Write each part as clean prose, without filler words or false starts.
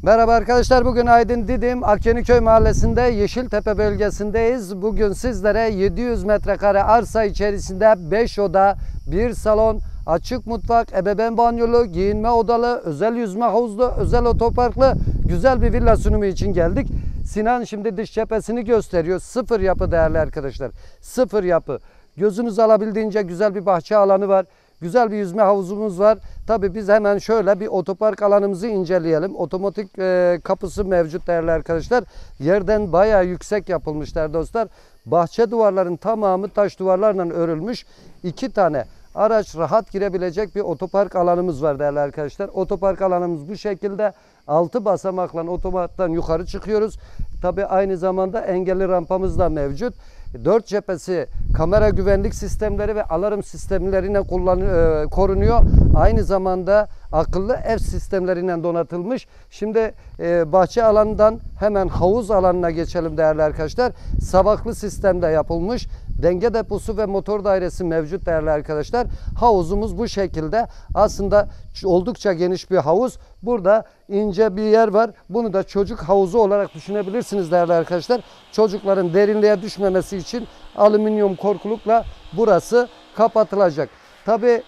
Merhaba arkadaşlar, bugün Aydın Didim Akyeniköy mahallesinde Yeşiltepe bölgesindeyiz. Bugün sizlere 700 metrekare arsa içerisinde 5 oda, 1 salon, açık mutfak, ebeveyn banyolu, giyinme odalı, özel yüzme havuzlu, özel otoparklı güzel bir villa sunumu için geldik. Sinan şimdi dış cephesini gösteriyor. Sıfır yapı değerli arkadaşlar. Sıfır yapı. Gözünüz alabildiğince güzel bir bahçe alanı var. Güzel bir yüzme havuzumuz var. Tabii biz hemen şöyle bir otopark alanımızı inceleyelim. Otomatik kapısı mevcut değerli arkadaşlar. Yerden bayağı yüksek yapılmışlar dostlar. Bahçe duvarların tamamı taş duvarlarla örülmüş. 2 tane araç rahat girebilecek bir otopark alanımız var değerli arkadaşlar. Otopark alanımız bu şekilde. 6 basamakla otomatikten yukarı çıkıyoruz. Tabii aynı zamanda engelli rampamız da mevcut. 4 cephesi kamera güvenlik sistemleri ve alarm sistemleriyle korunuyor. Aynı zamanda akıllı ev sistemleriyle donatılmış. Şimdi bahçe alanından hemen havuz alanına geçelim değerli arkadaşlar. Sabaklı sistemde yapılmış. Denge deposu ve motor dairesi mevcut değerli arkadaşlar. Havuzumuz bu şekilde. Aslında oldukça geniş bir havuz. Burada ince bir yer var. Bunu da çocuk havuzu olarak düşünebilirsiniz değerli arkadaşlar. Çocukların derinliğe düşmemesi için alüminyum korkulukla burası kapatılacak. Tabii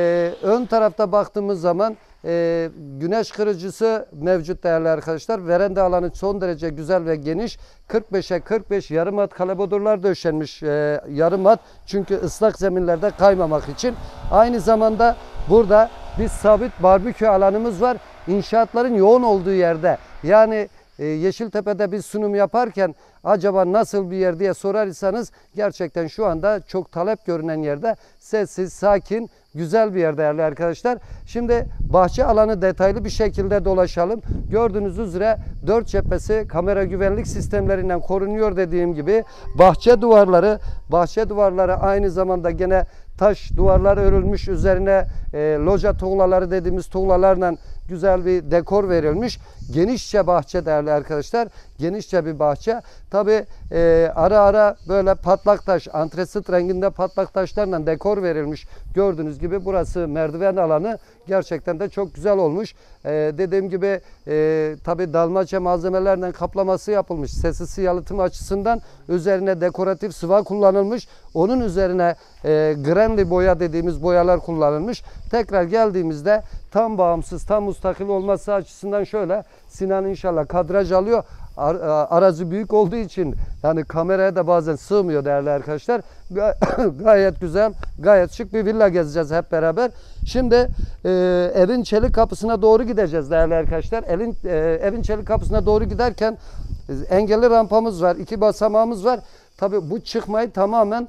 ön tarafta baktığımız zaman güneş kırıcısı mevcut değerli arkadaşlar. Veranda alanı son derece güzel ve geniş. 45'e 45 yarım at kalebodurlar döşenmiş, yarım at, çünkü ıslak zeminlerde kaymamak için. Aynı zamanda burada bir sabit barbekü alanımız var. İnşaatların yoğun olduğu yerde, yani Yeşiltepe'de bir sunum yaparken acaba nasıl bir yer diye sorarsanız, gerçekten şu anda çok talep görünen yerde, sessiz, sakin, güzel bir yer değerli arkadaşlar. Şimdi bahçe alanı detaylı bir şekilde dolaşalım. Gördüğünüz üzere 4 cephesi kamera güvenlik sistemlerinden korunuyor dediğim gibi. Bahçe duvarları aynı zamanda gene taş duvarlar örülmüş. Üzerine loca tuğlaları dediğimiz tuğlalarla güzel bir dekor verilmiş. Genişçe bahçe değerli arkadaşlar. Genişçe bir bahçe. Tabi ara ara böyle patlak taş, antresit renginde patlak taşlarla dekor verilmiş. Gördüğünüz gibi burası merdiven alanı. Gerçekten de çok güzel olmuş. Dediğim gibi tabi dalmaçya malzemelerle kaplaması yapılmış. Sessiz yalıtım açısından üzerine dekoratif sıva kullanılmış. Onun üzerine granli boya dediğimiz boyalar kullanılmış. Tekrar geldiğimizde tam bağımsız, tam müstakil olması açısından şöyle, Sinan inşallah kadraj alıyor. Arazi büyük olduğu için yani kameraya da bazen sığmıyor değerli arkadaşlar. Gayet güzel, gayet şık bir villa gezeceğiz hep beraber. Şimdi evin çelik kapısına doğru gideceğiz değerli arkadaşlar. Evin çelik kapısına doğru giderken engelli rampamız var, 2 basamağımız var. Tabii bu çıkmayı tamamen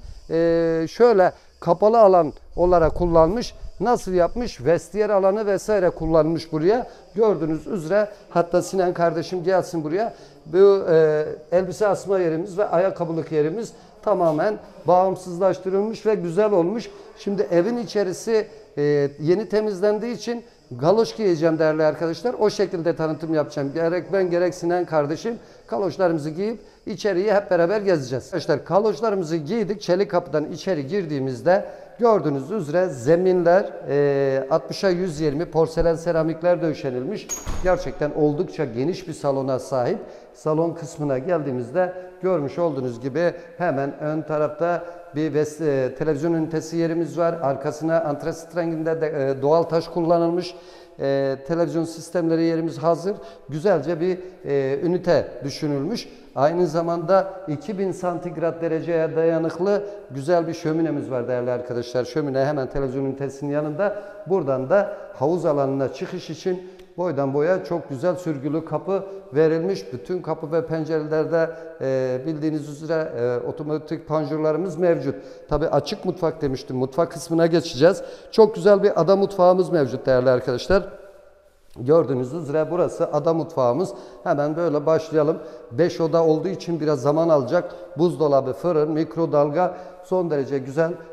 şöyle kapalı alan olarak kullanmış. Nasıl yapmış? Vestiyer alanı vesaire kullanmış buraya. Gördüğünüz üzere, hatta Sinan kardeşim gelsin buraya. Bu elbise asma yerimiz ve ayakkabılık yerimiz tamamen bağımsızlaştırılmış ve güzel olmuş. Şimdi evin içerisi yeni temizlendiği için galoş giyeceğim değerli arkadaşlar. O şekilde tanıtım yapacağım. Gerek ben gerek Sinan kardeşim galoşlarımızı giyip içeriye hep beraber gezeceğiz. Arkadaşlar galoşlarımızı giydik. Çelik kapıdan içeri girdiğimizde gördüğünüz üzere zeminler 60'a 120 porselen seramikler döşenilmiş. Gerçekten oldukça geniş bir salona sahip. Salon kısmına geldiğimizde görmüş olduğunuz gibi hemen ön tarafta bir televizyon ünitesi yerimiz var. Arkasına antresit renginde doğal taş kullanılmış. Televizyon sistemleri yerimiz hazır. Güzelce bir ünite düşünülmüş. Aynı zamanda 2000 santigrat dereceye dayanıklı güzel bir şöminemiz var değerli arkadaşlar. Şömine hemen televizyon ünitesinin yanında. Buradan da havuz alanına çıkış için boydan boya çok güzel sürgülü kapı verilmiş. Bütün kapı ve pencerelerde bildiğiniz üzere otomatik panjurlarımız mevcut. Tabi açık mutfak demiştim. Mutfak kısmına geçeceğiz. Çok güzel bir ada mutfağımız mevcut değerli arkadaşlar. Gördüğünüz üzere burası ada mutfağımız. Hemen böyle başlayalım. 5 oda olduğu için biraz zaman alacak. Buzdolabı, fırın, mikrodalga, son derece güzel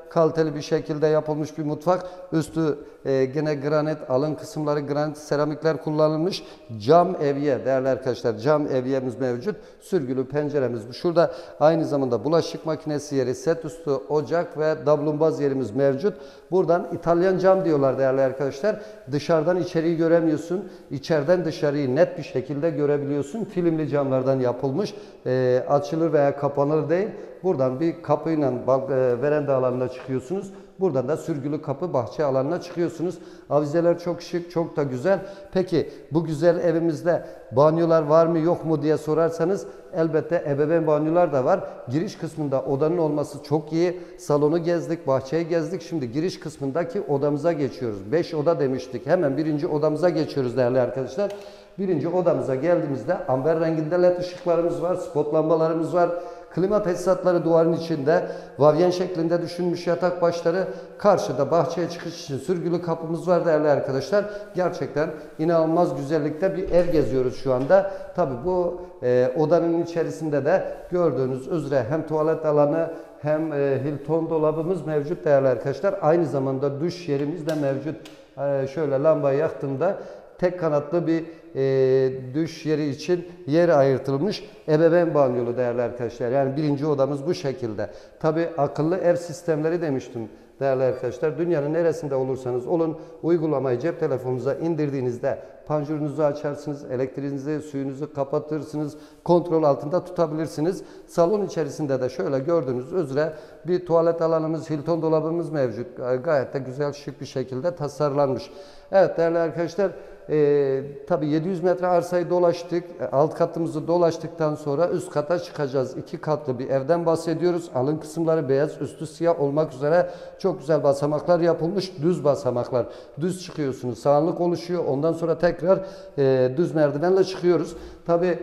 kaliteli bir şekilde yapılmış bir mutfak. Üstü gene granit, alın kısımları granit seramikler kullanılmış. Cam evye değerli arkadaşlar, cam evyemiz mevcut. Sürgülü penceremiz bu. Şurada aynı zamanda bulaşık makinesi yeri, set üstü ocak ve davlumbaz yerimiz mevcut. Buradan İtalyan cam diyorlar değerli arkadaşlar. Dışarıdan içeriği göremiyorsun. İçeriden dışarıyı net bir şekilde görebiliyorsun. Filmli camlardan yapılmış. Açılır veya kapanır değil. Buradan bir kapıyla veranda alanına çıkıyorsunuz. Buradan da sürgülü kapı bahçe alanına çıkıyorsunuz. Avizeler çok şık, çok da güzel. Peki bu güzel evimizde banyolar var mı yok mu diye sorarsanız elbette ebeveyn banyolar da var. Giriş kısmında odanın olması çok iyi. Salonu gezdik, bahçeyi gezdik. Şimdi giriş kısmındaki odamıza geçiyoruz. 5 oda demiştik. Hemen birinci odamıza geçiyoruz değerli arkadaşlar. Birinci odamıza geldiğimizde amber renginde led ışıklarımız var, spot lambalarımız var. Klima tesisatları duvarın içinde, vavyen şeklinde düşünmüş yatak başları. Karşıda bahçeye çıkış için sürgülü kapımız var değerli arkadaşlar. Gerçekten inanılmaz güzellikte bir ev geziyoruz şu anda. Tabi bu odanın içerisinde de gördüğünüz üzere hem tuvalet alanı hem Hilton dolabımız mevcut değerli arkadaşlar. Aynı zamanda duş yerimiz de mevcut. Şöyle lambayı yaktığımda tek kanatlı bir duş yeri için yer ayırtılmış ebeveyn banyolu değerli arkadaşlar. Yani birinci odamız bu şekilde. Tabi akıllı ev sistemleri demiştim değerli arkadaşlar. Dünyanın neresinde olursanız olun uygulamayı cep telefonunuza indirdiğinizde panjurunuzu açarsınız, elektriğinizi, suyunuzu kapatırsınız, kontrol altında tutabilirsiniz. Salon içerisinde de şöyle gördüğünüz üzere bir tuvalet alanımız, Hilton dolabımız mevcut. Gayet de güzel, şık bir şekilde tasarlanmış. Evet değerli arkadaşlar, tabii 700 metre arsayı dolaştık. Alt katımızı dolaştıktan sonra üst kata çıkacağız. 2 katlı bir evden bahsediyoruz. Alın kısımları beyaz, üstü siyah olmak üzere çok güzel basamaklar yapılmış. Düz basamaklar. Düz çıkıyorsunuz. Sağanlık oluşuyor. Ondan sonra tekrar düz merdivenle çıkıyoruz. Tabii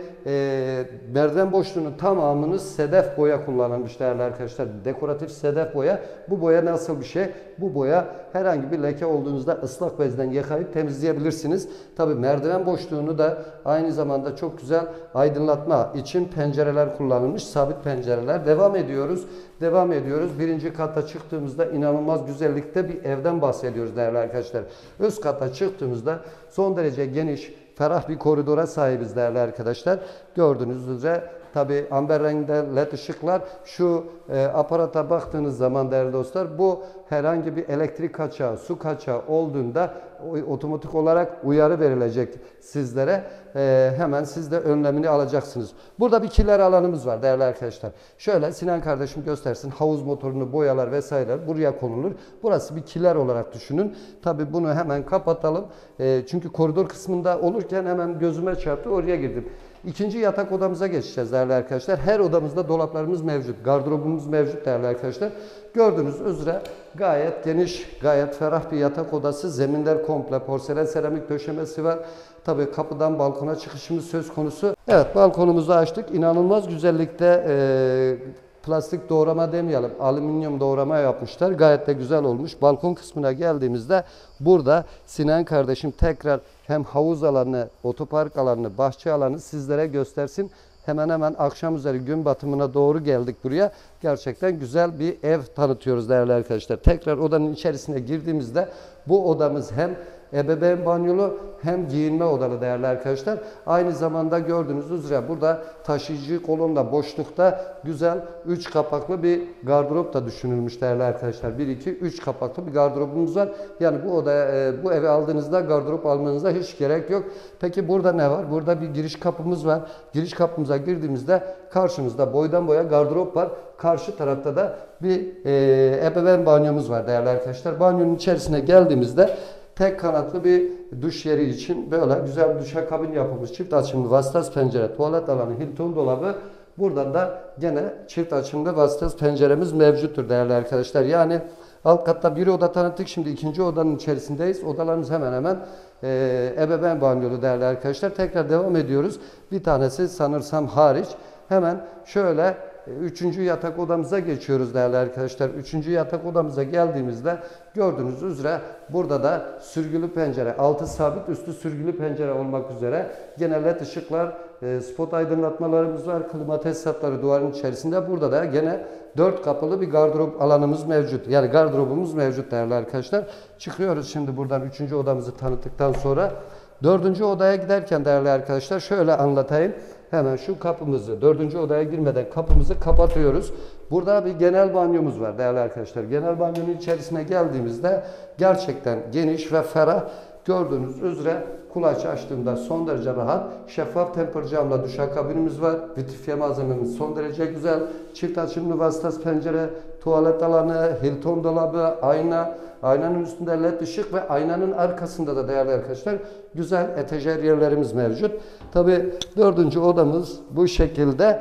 merdiven boşluğunun tamamını sedef boya kullanılmış değerli arkadaşlar. Dekoratif sedef boya. Bu boya nasıl bir şey? Bu boya herhangi bir leke olduğunuzda ıslak bezden yıkayıp temizleyebilirsiniz. Tabii merdiven boşluğunu da aynı zamanda çok güzel aydınlatma için pencereler kullanılmış. Sabit pencereler. Devam ediyoruz. Devam ediyoruz. Birinci kata çıktığımızda inanılmaz güzellikte bir evden bahsediyoruz değerli arkadaşlar. Üst kata çıktığımızda son derece geniş, ferah bir koridora sahibiz değerli arkadaşlar. Gördüğünüz üzere tabi amber renginde led ışıklar. Şu aparata baktığınız zaman değerli dostlar bu herhangi bir elektrik kaçağı, su kaçağı olduğunda otomatik olarak uyarı verilecek sizlere. Hemen siz de önlemini alacaksınız. Burada bir kiler alanımız var değerli arkadaşlar. Şöyle Sinan kardeşim göstersin. Havuz motorunu, boyalar vesaire buraya konulur. Burası bir kiler olarak düşünün. Tabi bunu hemen kapatalım. Çünkü koridor kısmında olurken hemen gözüme çarptı. Oraya girdim. İkinci yatak odamıza geçeceğiz değerli arkadaşlar. Her odamızda dolaplarımız mevcut. Gardırobumuz mevcut değerli arkadaşlar. Gördüğünüz üzere gayet geniş, gayet ferah bir yatak odası. Zeminler komple porselen seramik döşemesi var. Tabii kapıdan balkona çıkışımız söz konusu. Evet, balkonumuzu açtık. İnanılmaz güzellikte plastik doğrama demeyelim, alüminyum doğrama yapmışlar. Gayet de güzel olmuş. Balkon kısmına geldiğimizde burada Sinan kardeşim tekrar hem havuz alanı, otopark alanı, bahçe alanı sizlere göstersin. Hemen hemen akşam üzeri gün batımına doğru geldik buraya. Gerçekten güzel bir ev tanıtıyoruz değerli arkadaşlar. Tekrar odanın içerisine girdiğimizde bu odamız hem ebeveyn banyolu hem giyinme odalı değerli arkadaşlar. Aynı zamanda gördüğünüz üzere burada taşıyıcı kolonda boşlukta güzel 3 kapaklı bir gardırop da düşünülmüş değerli arkadaşlar. 1, 2, 3 kapaklı bir gardırobumuz var. Yani bu odaya, bu evi aldığınızda gardırop almanıza hiç gerek yok. Peki burada ne var? Burada bir giriş kapımız var. Giriş kapımıza girdiğimizde karşımızda boydan boya gardırop var. Karşı tarafta da bir ebeveyn banyomuz var değerli arkadaşlar. Banyonun içerisine geldiğimizde tek kanatlı bir duş yeri için böyle güzel bir duşakabin yapılmış. Çift açımlı vasıtası pencere, tuvalet alanı, Hilton dolabı. Buradan da gene çift açımlı vasıtası penceremiz mevcuttur değerli arkadaşlar. Yani alt katta bir oda tanıttık. Şimdi ikinci odanın içerisindeyiz. Odalarımız hemen hemen ebeveyn banyolu değerli arkadaşlar. Tekrar devam ediyoruz. Bir tanesi sanırsam hariç. Hemen şöyle üçüncü yatak odamıza geçiyoruz değerli arkadaşlar. Üçüncü yatak odamıza geldiğimizde gördüğünüz üzere burada da sürgülü pencere, altı sabit üstü sürgülü pencere olmak üzere gene led ışıklar, spot aydınlatmalarımız var, klima tesisatları duvarın içerisinde. Burada da gene 4 kapılı bir gardırop alanımız mevcut. Yani gardırobumuz mevcut değerli arkadaşlar. Çıkıyoruz şimdi buradan 3. odamızı tanıttıktan sonra. 4. odaya giderken değerli arkadaşlar şöyle anlatayım. Hemen şu kapımızı, 4. odaya girmeden kapımızı kapatıyoruz. Burada bir genel banyomuz var değerli arkadaşlar. Genel banyonun içerisine geldiğimizde gerçekten geniş ve ferah. Gördüğünüz üzere kulaç açtığımda son derece rahat. Şeffaf temper camla duşakabinimiz var. Vitrifiye malzememiz son derece güzel. Çift açımlı vasıtası pencere, tuvalet alanı, Hilton dolabı, ayna. Aynanın üstünde led ışık ve aynanın arkasında da değerli arkadaşlar güzel etajer yerlerimiz mevcut. Tabi 4. odamız bu şekilde,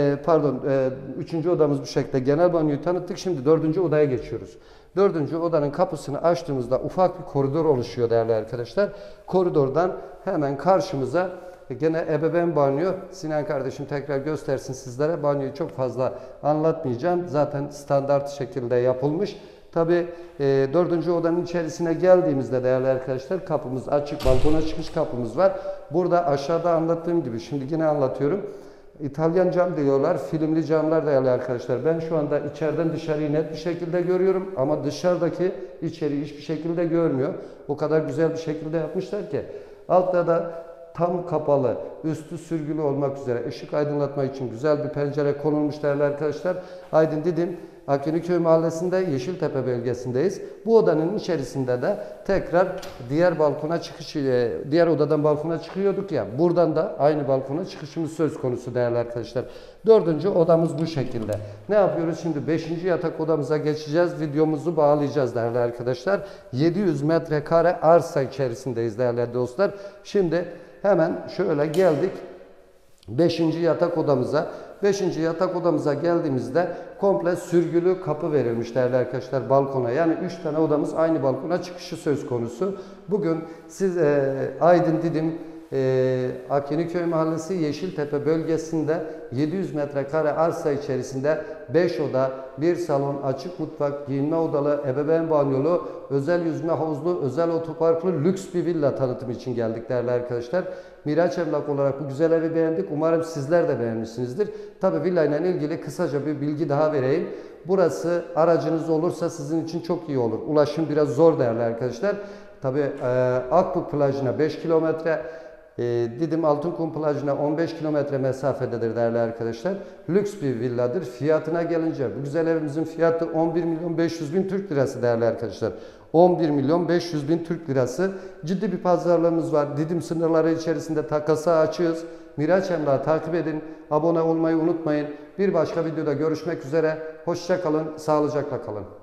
üçüncü odamız bu şekilde genel banyoyu tanıttık. Şimdi 4. odaya geçiyoruz. 4. odanın kapısını açtığımızda ufak bir koridor oluşuyor değerli arkadaşlar. Koridordan hemen karşımıza gene ebeveyn banyo. Sinan kardeşim tekrar göstersin sizlere. Banyoyu çok fazla anlatmayacağım. Zaten standart şekilde yapılmış. Tabi 4. odanın içerisine geldiğimizde değerli arkadaşlar kapımız açık, balkona çıkış kapımız var. Burada aşağıda anlattığım gibi şimdi yine anlatıyorum. İtalyan cam diyorlar, filmli camlar değerli arkadaşlar. Ben şu anda içeriden dışarıyı net bir şekilde görüyorum ama dışarıdaki içeriği hiçbir şekilde görmüyor. O kadar güzel bir şekilde yapmışlar ki. Altta da tam kapalı, üstü sürgülü olmak üzere ışık aydınlatma için güzel bir pencere konulmuş değerli arkadaşlar. Aydın Didim Akyeniköy Mahallesi'nde Yeşiltepe bölgesindeyiz. Bu odanın içerisinde de tekrar diğer balkona çıkış, diğer odadan balkona çıkıyorduk ya. Buradan da aynı balkona çıkışımız söz konusu değerli arkadaşlar. 4. odamız bu şekilde. Ne yapıyoruz şimdi? 5. yatak odamıza geçeceğiz. Videomuzu bağlayacağız değerli arkadaşlar. 700 metrekare arsa içerisindeyiz değerli dostlar. Şimdi hemen şöyle geldik 5. yatak odamıza. 5. yatak odamıza geldiğimizde komple sürgülü kapı verilmiş değerli arkadaşlar balkona. Yani 3 tane odamız aynı balkona çıkışı söz konusu. Bugün siz Aydın Didim Akyeniköy Mahallesi Yeşiltepe bölgesinde 700 metrekare arsa içerisinde 5 oda, 1 salon, açık mutfak, giyinme odalı, ebeveyn banyolu, özel yüzme havuzlu, özel otoparklı lüks bir villa tanıtımı için geldik değerli arkadaşlar. Miraç Emlak olarak bu güzel evi beğendik. Umarım sizler de beğenmişsinizdir. Tabi villa ile ilgili kısaca bir bilgi daha vereyim. Burası aracınız olursa sizin için çok iyi olur. Ulaşım biraz zor değerli arkadaşlar. Tabi Akbük plajına 5 kilometre, Didim Altınkum plajına 15 kilometre mesafededir değerli arkadaşlar. Lüks bir villadır. Fiyatına gelince bu güzel evimizin fiyatı 11.500.000 Türk lirası değerli arkadaşlar. 11.500.000 Türk lirası. Ciddi bir pazarlığımız var. Didim sınırları içerisinde takasa açığız. Miraç Emlak'ı takip edin. Abone olmayı unutmayın. Bir başka videoda görüşmek üzere. Hoşça kalın. Sağlıcakla kalın.